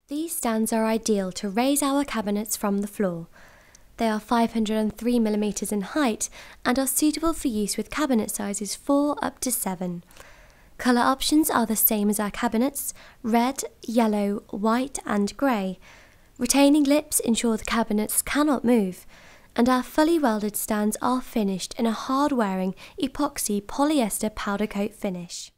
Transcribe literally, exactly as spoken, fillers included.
These stands are ideal to raise our cabinets from the floor. They are five hundred three millimeters in height and are suitable for use with cabinet sizes four up to seven. Colour options are the same as our cabinets: red, yellow, white and grey. Retaining lips ensure the cabinets cannot move, and our fully welded stands are finished in a hard-wearing epoxy polyester powder coat finish.